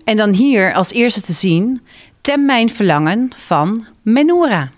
En dan hier als eerste te zien Tem mijn verlangen van Menora.